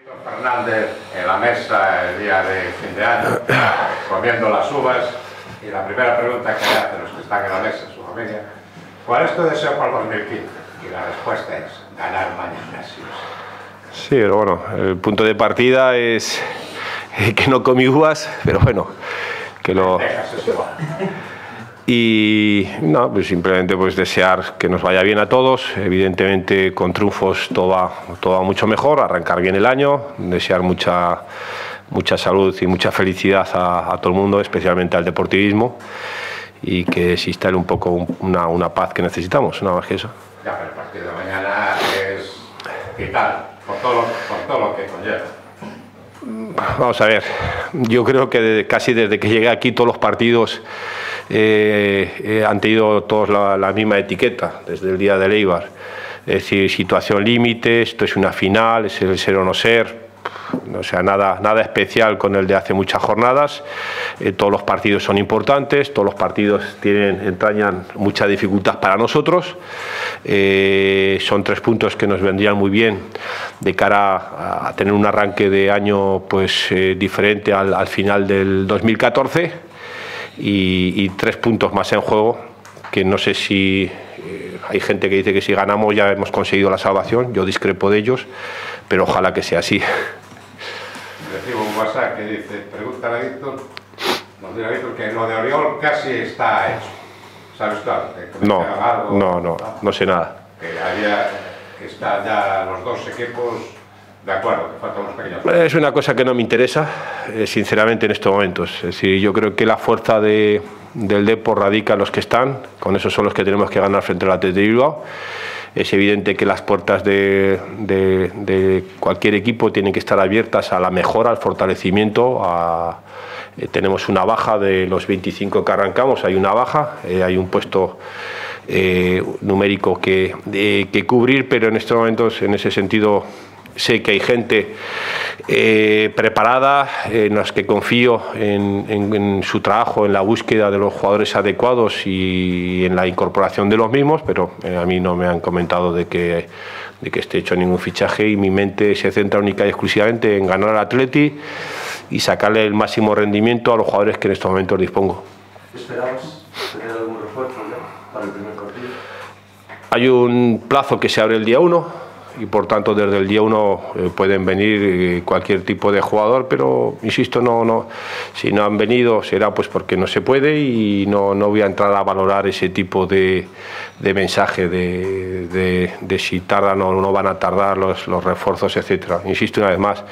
Fernández en la mesa el día de fin de año, comiendo las uvas, y la primera pregunta que le hacen los que están en la mesa, su familia, ¿cuál es tu deseo para el 2015? Y la respuesta es ganar mañana, sí o sí. Sí, pero bueno, el punto de partida es que no comí uvas, pero bueno, que lo... Y no, pues simplemente pues desear que nos vaya bien a todos. Evidentemente con triunfos todo va mucho mejor, arrancar bien el año, desear mucha salud y mucha felicidad a todo el mundo, especialmente al deportivismo, y que se instale un poco una paz que necesitamos, nada más que eso. Ya, pero el partido de mañana es vital, por todo lo que conlleva. Vamos a ver, yo creo que casi desde que llegué aquí todos los partidos han tenido todos la misma etiqueta, desde el día de Eibar. Es decir, situación límite, esto es una final, es el ser o no ser. O sea, nada especial con el de hace muchas jornadas. Todos los partidos son importantes, todos los partidos entrañan mucha dificultad para nosotros. Son 3 puntos que nos vendrían muy bien de cara a tener un arranque de año pues diferente al final del 2014, y 3 puntos más en juego, que no sé si hay gente que dice que si ganamos ya hemos conseguido la salvación. Yo discrepo de ellos, pero ojalá que sea así. Recibo un WhatsApp que dice, pregúntale a Víctor, nos dirá Víctor que lo de Oriol casi está hecho. ¿Sabes tú algo? No sé nada. Que están ya los dos equipos de acuerdo, que faltan unos pequeños... Es una cosa que no me interesa, sinceramente, en estos momentos. Es decir, yo creo que la fuerza del Depor radica en los que están, con esos son los que tenemos que ganar frente al Athletic de Bilbao. Es evidente que las puertas de cualquier equipo tienen que estar abiertas a la mejora, al fortalecimiento. Tenemos una baja de los 25 que arrancamos, hay una baja, hay un puesto numérico que cubrir, pero en estos momentos, en ese sentido, sé que hay gente preparada, en las que confío en su trabajo, en la búsqueda de los jugadores adecuados y en la incorporación de los mismos, pero a mí no me han comentado de que esté hecho ningún fichaje, y mi mente se centra única y exclusivamente en ganar al Atleti y sacarle el máximo rendimiento a los jugadores que en estos momentos dispongo. ¿Esperabas tener algún refuerzo para el primer partido? Hay un plazo que se abre el día 1, y por tanto desde el día 1 pueden venir cualquier tipo de jugador, pero insisto, si no han venido será pues porque no se puede, y no voy a entrar a valorar ese tipo de mensaje de si tardan o no van a tardar los refuerzos, etcétera. Insisto una vez más,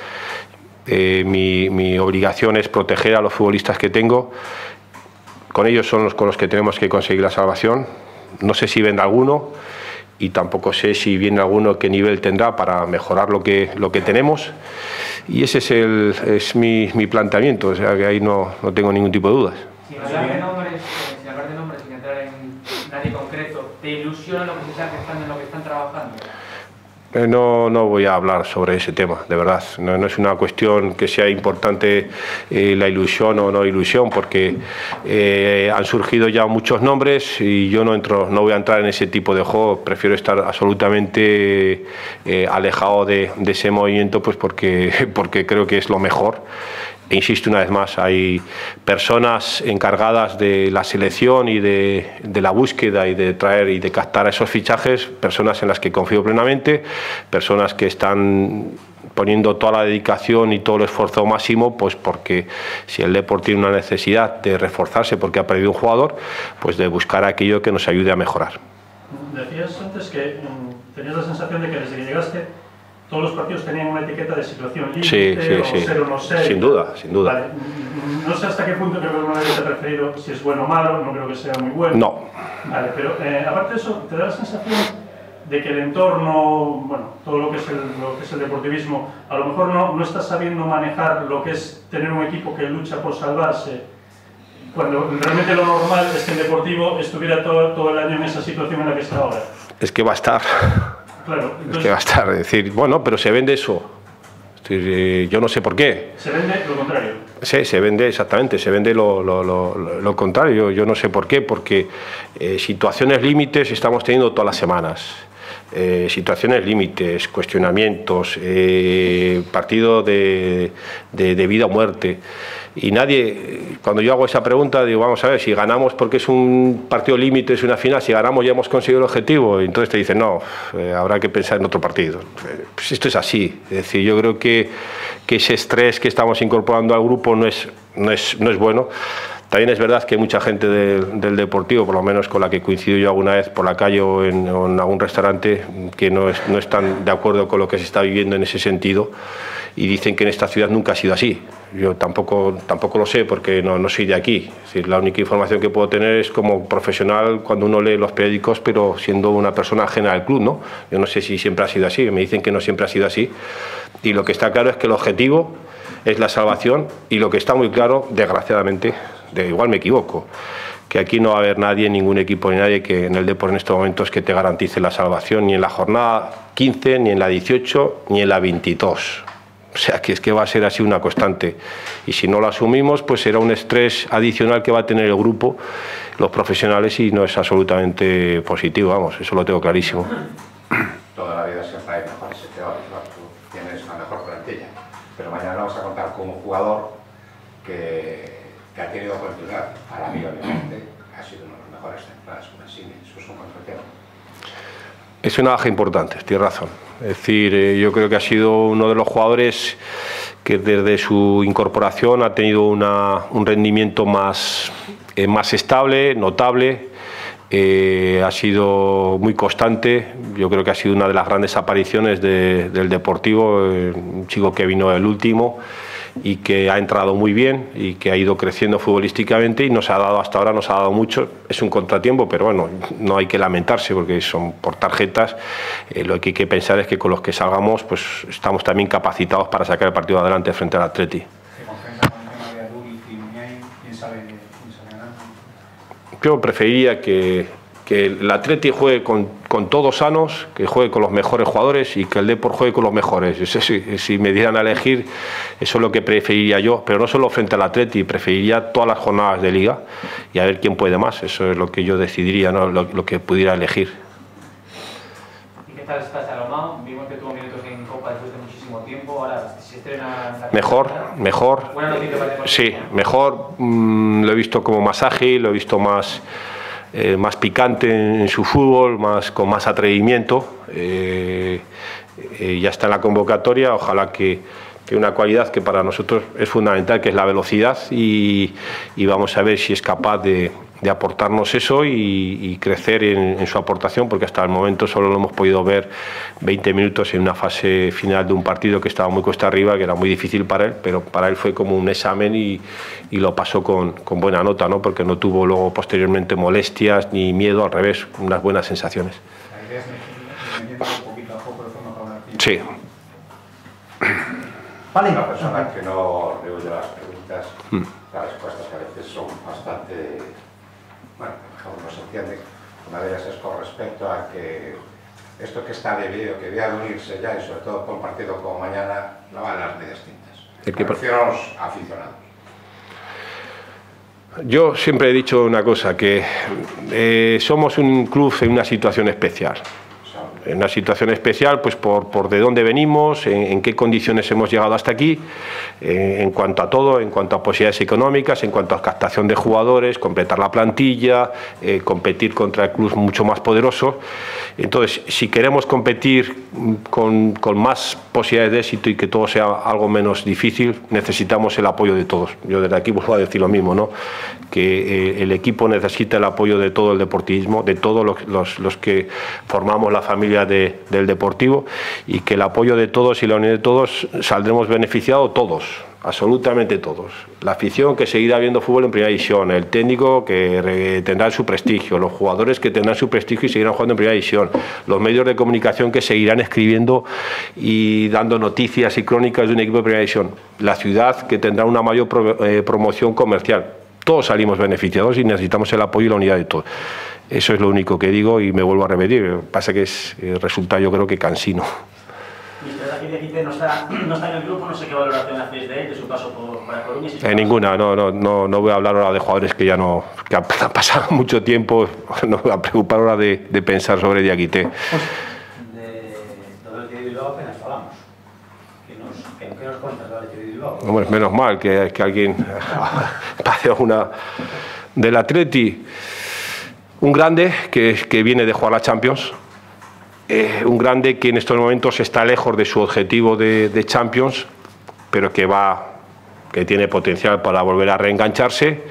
mi obligación es proteger a los futbolistas que tengo. Con ellos son con los que tenemos que conseguir la salvación. No sé si vendrá alguno, y tampoco sé si viene alguno qué nivel tendrá para mejorar lo que tenemos, y ese es mi planteamiento, o sea que ahí no tengo ningún tipo de dudas. Sin hablar de nombres, sin entrar en nadie concreto, ¿te ilusiona lo que se está gestando, en lo que están trabajando? No voy a hablar sobre ese tema, de verdad. No es una cuestión que sea importante la ilusión o no ilusión, porque han surgido ya muchos nombres y yo no voy a entrar en ese tipo de juego. Prefiero estar absolutamente alejado de ese movimiento, pues porque creo que es lo mejor. E insisto una vez más, hay personas encargadas de la selección y de la búsqueda y de traer y de captar a esos fichajes, personas en las que confío plenamente, personas que están poniendo toda la dedicación y todo el esfuerzo máximo, pues porque si el Depor tiene una necesidad de reforzarse porque ha perdido un jugador, pues de buscar aquello que nos ayude a mejorar. Decías antes que tenías la sensación de que desde que llegaste todos los partidos tenían una etiqueta de situación límite, o ser o no ser. Sin duda. Vale. No sé hasta qué punto creo que alguna vez te ha preferido si es bueno o malo, no creo que sea muy bueno. No. Vale, pero aparte de eso, ¿te da la sensación de que el entorno, bueno, todo lo que es el deportivismo, a lo mejor no está sabiendo manejar lo que es tener un equipo que lucha por salvarse, cuando realmente lo normal es que el Deportivo estuviera todo el año en esa situación en la que está ahora? Es que va a estar. Claro, entonces, es que va a estar, es decir, bueno, pero se vende eso. Es decir, yo no sé por qué. ¿Se vende lo contrario? Sí, se vende exactamente, se vende lo contrario. Yo no sé por qué, porque situaciones límites estamos teniendo todas las semanas. situaciones límites, cuestionamientos, partido de vida o muerte. Y nadie, cuando yo hago esa pregunta, digo, vamos a ver, si ganamos porque es un partido límite, es una final, si ganamos ya hemos conseguido el objetivo, y entonces te dicen, no, habrá que pensar en otro partido. Pues esto es así, es decir, yo creo que ese estrés que estamos incorporando al grupo no es bueno. También es verdad que hay mucha gente del Deportivo, por lo menos con la que coincido yo alguna vez por la calle o en algún restaurante, que no están de acuerdo con lo que se está viviendo en ese sentido, y dicen que en esta ciudad nunca ha sido así. Yo tampoco lo sé porque no soy de aquí. Es decir, la única información que puedo tener es como profesional cuando uno lee los periódicos, pero siendo una persona ajena al club, ¿no? Yo no sé si siempre ha sido así, me dicen que no siempre ha sido así. Y lo que está claro es que el objetivo es la salvación, y lo que está muy claro, desgraciadamente, igual me equivoco, que aquí no va a haber nadie, ningún equipo ni nadie que en el Depor en estos momentos que te garantice la salvación, ni en la jornada 15, ni en la 18, ni en la 22. O sea, que es que va a ser así una constante. Y si no lo asumimos, pues será un estrés adicional que va a tener el grupo, los profesionales, y no es absolutamente positivo, vamos, eso lo tengo clarísimo. Toda la vida siempre hay mejores y peores, ¿no? Tú tienes la mejor plantilla, pero mañana vamos a contar con un jugador que ha tenido continuidad. Para mí, obviamente, ha sido uno de los mejores temporadas con Mancini. Eso es un contratiempo. Es una baja importante, tienes razón. Es decir, yo creo que ha sido uno de los jugadores que desde su incorporación ha tenido un rendimiento más estable, notable. Ha sido muy constante. Yo creo que ha sido una de las grandes apariciones del Deportivo, un chico que vino el último y que ha entrado muy bien y que ha ido creciendo futbolísticamente, y nos ha dado hasta ahora, nos ha dado mucho. Es un contratiempo, pero bueno, no hay que lamentarse porque son por tarjetas. Lo que hay que pensar es que con los que salgamos, pues estamos también capacitados para sacar el partido adelante frente al Atleti. Yo preferiría que el Atleti juegue con todos sanos, que juegue con los mejores jugadores, y que el Depor juegue con los mejores. Si me dieran a elegir, eso es lo que preferiría yo, pero no solo frente al Atleti, preferiría todas las jornadas de Liga y a ver quién puede más. Eso es lo que yo decidiría, ¿no? lo que pudiera elegir. ¿Y qué tal está Salomón? Vimos que tuvo minutos en Copa después de muchísimo tiempo, ahora se estrena... Mejor. Buena noticia para el Deportivo. Sí, mejor. Lo he visto como más ágil, lo he visto más picante en su fútbol, con más atrevimiento. Ya está en la convocatoria, ojalá que una cualidad que para nosotros es fundamental, que es la velocidad, y vamos a ver si es capaz de aportarnos eso y crecer en su aportación, porque hasta el momento solo lo hemos podido ver 20 minutos en una fase final de un partido que estaba muy cuesta arriba, que era muy difícil para él, pero para él fue como un examen y lo pasó con buena nota, ¿no? Porque no tuvo luego posteriormente molestias ni miedo, al revés, unas buenas sensaciones. La idea es metiendo un poquito a poco de forma paulatina. Sí. Vale. Una persona que no le oye las preguntas, las respuestas a veces son bastante... Bueno, mejor no se entiende. Una de ellas es con respecto a que esto que está debido, que debe unirse ya, y sobre todo por un partido como mañana, no van las medias tintas. Me refiero a los aficionados. Yo siempre he dicho una cosa, que somos un club en una situación especial. En una situación especial, pues por de dónde venimos, en qué condiciones hemos llegado hasta aquí, en cuanto a todo, en cuanto a posibilidades económicas, en cuanto a captación de jugadores, completar la plantilla, competir contra el club mucho más poderoso. Entonces, si queremos competir con más posibilidades de éxito y que todo sea algo menos difícil, necesitamos el apoyo de todos. Yo desde aquí vuelvo a decir lo mismo, ¿no? Que el equipo necesita el apoyo de todo el deportivismo, de todos los que formamos la familia del Deportivo, y que el apoyo de todos y la unión de todos saldremos beneficiados todos, absolutamente todos. La afición, que seguirá viendo fútbol en primera división, el técnico que tendrá su prestigio, los jugadores que tendrán su prestigio y seguirán jugando en primera división, los medios de comunicación que seguirán escribiendo y dando noticias y crónicas de un equipo de primera división, la ciudad que tendrá una mayor promoción comercial. Todos salimos beneficiados y necesitamos el apoyo y la unidad de todos. Eso es lo único que digo y me vuelvo a repetir. Pasa que resulta, yo creo que cansino. Mister, no está en el grupo, no sé qué valoración hacéis de él, de su paso por la Coruña. Ninguna, no voy a hablar ahora de jugadores que han pasado mucho tiempo, no voy a preocupar ahora de pensar sobre Diakité. Bilbao apenas falamos. ¿Qué nos cuentas del Athletic de Bilbao? Hombre, menos mal que alguien pase una del Atleti. Un grande que viene de jugar la Champions. Un grande que en estos momentos está lejos de su objetivo de Champions, pero que tiene potencial para volver a reengancharse.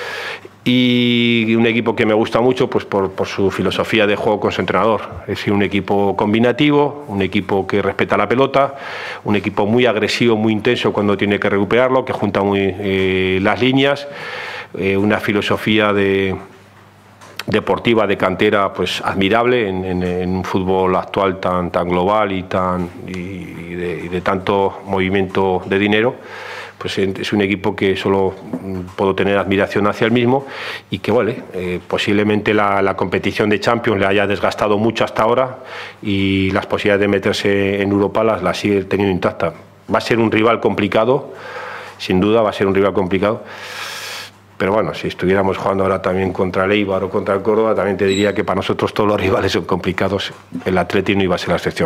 Y un equipo que me gusta mucho pues por su filosofía de juego con su entrenador. Es un equipo combinativo, un equipo que respeta la pelota, un equipo muy agresivo, muy intenso cuando tiene que recuperarlo, que junta muy las líneas, una filosofía deportiva de cantera pues admirable en un fútbol actual tan global y de tanto movimiento de dinero. Pues es un equipo que solo puedo tener admiración hacia el mismo y que posiblemente la competición de Champions le haya desgastado mucho hasta ahora y las posibilidades de meterse en Europa las sigue teniendo intactas. Va a ser un rival complicado, sin duda va a ser un rival complicado, pero bueno, si estuviéramos jugando ahora también contra el Eibar o contra el Córdoba, también te diría que para nosotros todos los rivales son complicados, el Atleti no iba a ser la excepción.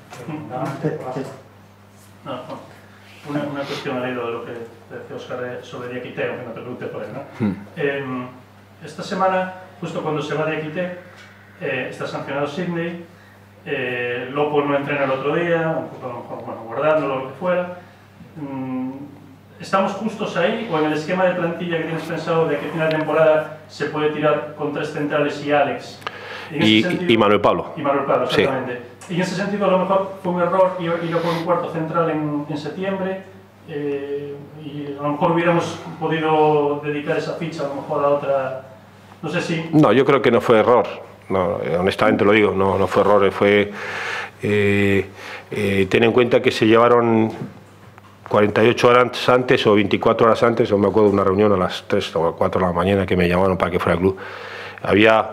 Una cuestión al hilo de lo que decía Óscar sobre Diakité, aunque no te pregunte por él, ¿no? Esta semana, justo cuando se va Diakité, está sancionado Sidney, Lopo no entrena el otro día, guardándolo o lo que fuera. ¿Estamos justos ahí o en el esquema de plantilla que tienes pensado de que a final de temporada se puede tirar con 3 centrales y Alex? Y Manuel Pablo. Y Manuel Pablo, exactamente. Sí. Y en ese sentido a lo mejor fue un error irlo con un cuarto central en septiembre y a lo mejor hubiéramos podido dedicar esa ficha a lo mejor a otra, no sé si... No, yo creo que no fue error, no, honestamente lo digo, no fue error, fue... ten en cuenta que se llevaron 48 horas antes o 24 horas antes, no me acuerdo de una reunión a las 3 o 4 de la mañana que me llamaron para que fuera al club. Había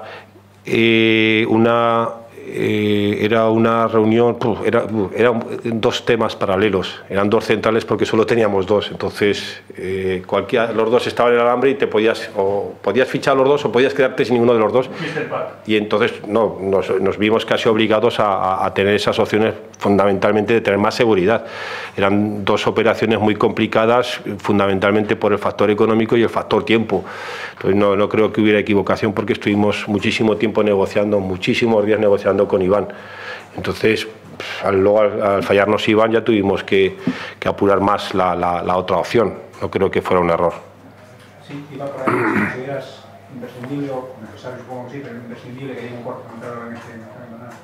era una reunión, eran 2 temas paralelos, eran 2 centrales porque solo teníamos 2, entonces los 2 estaban en el alambre y podías fichar a los 2 o podías quedarte sin ninguno de los 2. Y entonces nos vimos casi obligados a tener esas opciones, fundamentalmente de tener más seguridad. Eran 2 operaciones muy complicadas, fundamentalmente por el factor económico y el factor tiempo. Entonces no creo que hubiera equivocación porque estuvimos muchísimo tiempo negociando, muchísimos días negociando con Iván. Entonces, al fallarnos Iván ya tuvimos que apurar más la otra opción. No creo que fuera un error. Sí, iba por ahí, si consideras imprescindible o necesario, supongo que sí, pero imprescindible que haya un cuarto central en este campeonato.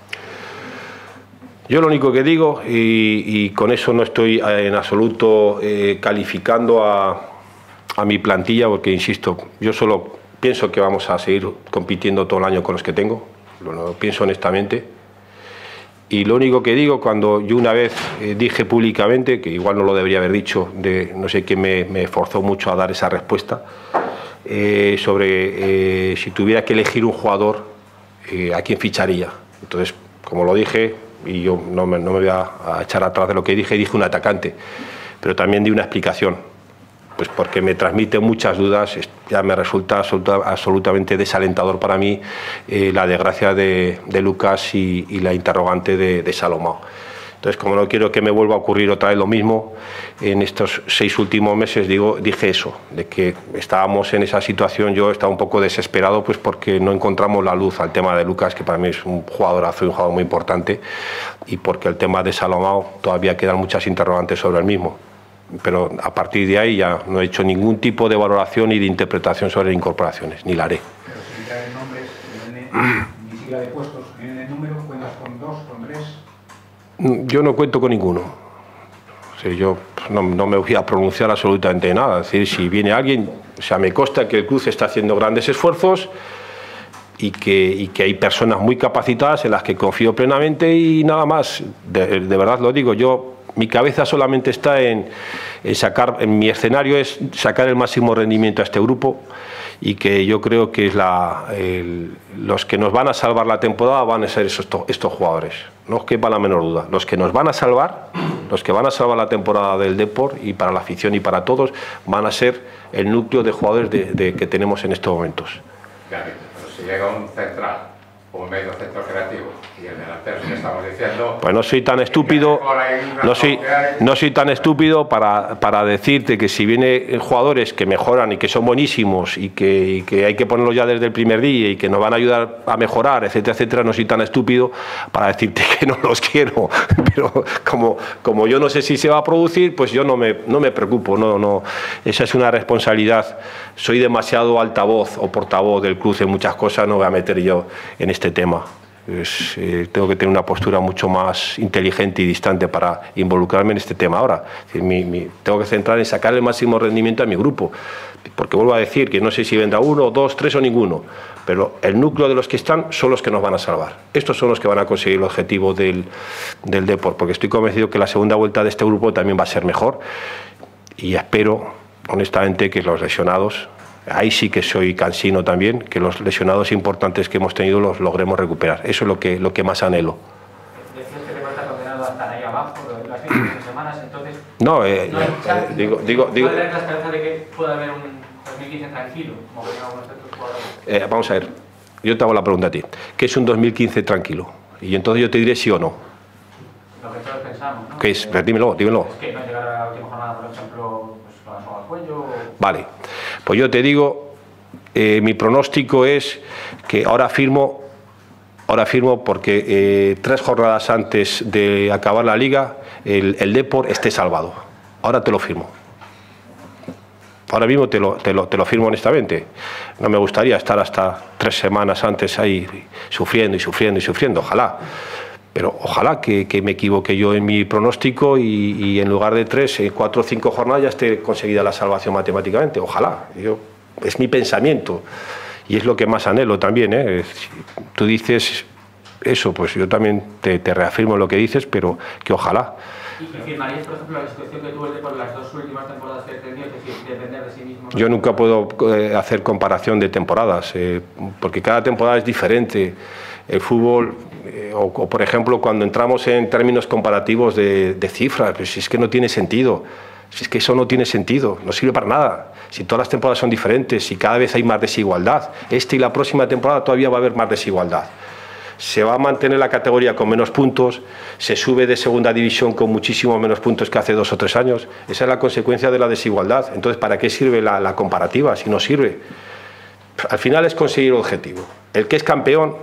Yo lo único que digo, y con eso no estoy en absoluto calificando a mi plantilla, porque insisto, yo solo pienso que vamos a seguir compitiendo todo el año con los que tengo, lo pienso honestamente, y lo único que digo, cuando yo una vez dije públicamente, que igual no lo debería haber dicho, no sé quién me forzó mucho a dar esa respuesta, sobre si tuviera que elegir un jugador, ¿a quién ficharía? Entonces, como lo dije, y yo no me voy a echar atrás de lo que dije un atacante, pero también di una explicación. Pues porque me transmite muchas dudas, ya me resulta absolutamente desalentador para mí la desgracia de Lucas y la interrogante de Salomao. Entonces, como no quiero que me vuelva a ocurrir otra vez lo mismo, en estos 6 últimos meses dije eso, de que estábamos en esa situación. Yo estaba un poco desesperado pues porque no encontramos la luz al tema de Lucas, que para mí es un jugadorazo y un jugador muy importante, y porque el tema de Salomao todavía quedan muchas interrogantes sobre el mismo. Pero a partir de ahí ya no he hecho ningún tipo de valoración ni de interpretación sobre incorporaciones, ni la haré. Pero sin entrar en nombres, ni sigla de puestos, ni en número, ¿cuentas con 2, con 3? Yo no cuento con ninguno. O sea, yo no me voy a pronunciar absolutamente nada. Es decir, si viene alguien, o sea, me consta que el club está haciendo grandes esfuerzos y que hay personas muy capacitadas en las que confío plenamente y nada más. De verdad lo digo, mi cabeza solamente está en mi escenario es sacar el máximo rendimiento a este grupo, y que yo creo que los que nos van a salvar la temporada van a ser estos jugadores. No os quepa la menor duda. Los que nos van a salvar, los que van a salvar la temporada del Depor, y para la afición y para todos, van a ser el núcleo de jugadores que tenemos en estos momentos. Claro, pero si llega un central o un medio centro creativo y el delantero Entonces, ¿qué estamos diciendo? Pues no soy tan estúpido, no soy tan estúpido para decirte que si vienen jugadores que mejoran y que son buenísimos y que hay que ponerlos ya desde el primer día y que nos van a ayudar a mejorar, etcétera, etcétera, no soy tan estúpido para decirte que no los quiero. Pero como yo no sé si se va a producir, pues yo no me preocupo. No, esa es una responsabilidad. Soy demasiado altavoz o portavoz del club en muchas cosas, no voy a meter yo en este tema. Tengo que tener una postura mucho más inteligente y distante para involucrarme en este tema ahora. Tengo que centrar en sacar el máximo rendimiento a mi grupo, porque vuelvo a decir que no sé si vendrá 1, 2, 3 o ninguno, pero el núcleo de los que están son los que nos van a salvar. Estos son los que van a conseguir el objetivo del Depor, porque estoy convencido que la segunda vuelta de este grupo también va a ser mejor y espero honestamente que los lesionados, ahí sí que soy cansino también, que los lesionados importantes que hemos tenido los logremos recuperar. Eso es lo que más anhelo. Decías que te va a estar condenado a estar ahí abajo las 5 semanas, entonces... No, digo... ¿Puede haber la esperanza de que pueda haber un 2015 tranquilo, como venían algunos de tus jugadores? Vamos a ver, yo te hago la pregunta a ti. ¿Qué es un 2015 tranquilo? Y entonces yo te diré sí o no. Lo que todos pensamos, ¿no? ¿Qué es? Pero dímelo. Es que no llegar a la última jornada, por ejemplo, pues con la soga al cuello... Vale, pues yo te digo, mi pronóstico es que ahora firmo porque 3 jornadas antes de acabar la Liga, el Depor esté salvado. Ahora te lo firmo. Ahora mismo te lo firmo honestamente. No me gustaría estar hasta 3 semanas antes ahí sufriendo y sufriendo y sufriendo, ojalá. Pero ojalá que me equivoque yo en mi pronóstico y en lugar de 3, 4 o 5 jornadas ya esté conseguida la salvación matemáticamente. Ojalá. Es mi pensamiento y es lo que más anhelo también. Si tú dices eso, pues yo también te reafirmo lo que dices, pero que ojalá. ¿Y firmarías, por ejemplo, la situación que tuvo el Depor las 2 últimas temporadas que descendió, es decir, depender de sí mismo? Yo nunca puedo hacer comparación de temporadas, porque cada temporada es diferente. El fútbol, o por ejemplo, cuando entramos en términos comparativos de cifras, pues si es que no tiene sentido. Si es que eso no tiene sentido, no sirve para nada. Si todas las temporadas son diferentes, si cada vez hay más desigualdad, esta y la próxima temporada todavía va a haber más desigualdad. Se va a mantener la categoría con menos puntos, se sube de segunda división con muchísimo menos puntos que hace 2 o 3 años. Esa es la consecuencia de la desigualdad. Entonces, ¿para qué sirve la comparativa si no sirve? Al final es conseguir el objetivo. El que es campeón,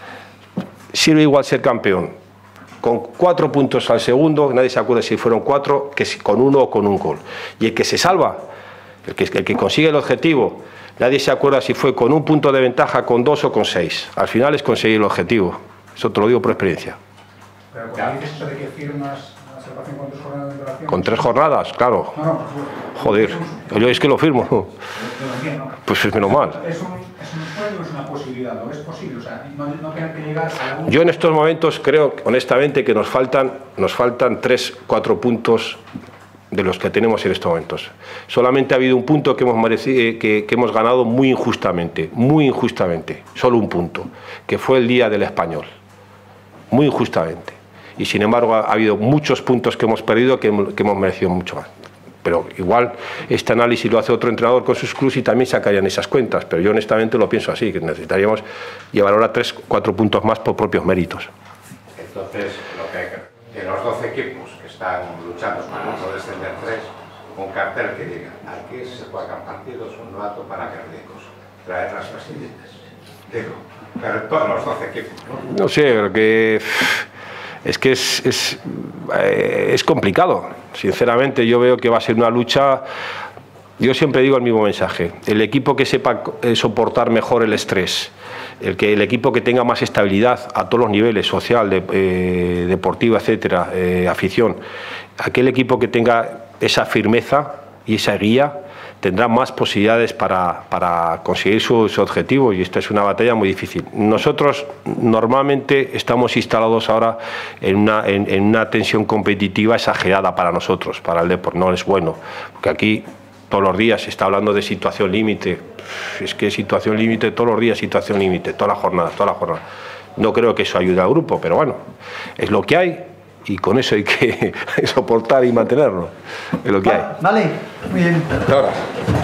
sirve igual ser campeón. Con 4 puntos al segundo, nadie se acuerda si fueron 4, que con 1 o con un gol. Y el que se salva, el que consigue el objetivo, nadie se acuerda si fue con 1 punto de ventaja, con 2 o con 6. Al final es conseguir el objetivo. Eso te lo digo por experiencia. Pero cuando dices eso de que firmas la salvación con 3 jornadas de antelación... Con 3 jornadas, claro. No, joder, yo es que lo firmo. Lo entiendo. Pues es menos mal. ¿Es un sueño o es una posibilidad? ¿O es posible? O sea, no tener que llegar a la... Yo en estos momentos creo, honestamente, que nos faltan 3, 4 puntos de los que tenemos en estos momentos. Solamente ha habido un punto que hemos ganado muy injustamente, solo un punto, que fue el día del Español, muy injustamente. Y sin embargo ha habido muchos puntos que hemos perdido que hemos merecido mucho más. Pero igual este análisis lo hace otro entrenador con sus clubes y también sacarían esas cuentas, pero yo honestamente lo pienso así, que necesitaríamos llevar ahora 3, 4 puntos más por propios méritos. Entonces, que los 12 equipos que están luchando por no descender 3, un cartel que diga: aquí se juegan partidos, un rato para cardíacos, traer las facilidades. Digo, pero todos los 12 equipos, ¿no? No sé, porque es complicado. Sinceramente, yo veo que va a ser una lucha. Yo siempre digo el mismo mensaje: el equipo que sepa soportar mejor el estrés, el equipo que tenga más estabilidad a todos los niveles, social, deportiva, etcétera, afición, aquel equipo que tenga esa firmeza y esa guía tendrá más posibilidades para conseguir su objetivo, y esta es una batalla muy difícil. Nosotros normalmente estamos instalados ahora en una tensión competitiva exagerada para nosotros, para el Depor. No es bueno, porque aquí todos los días se está hablando de situación límite. Es que situación límite todos los días, situación límite, toda la jornada. No creo que eso ayude al grupo, pero bueno, es lo que hay y con eso hay que soportar y mantenerlo. Es lo que hay. Vale, muy bien. Ahora.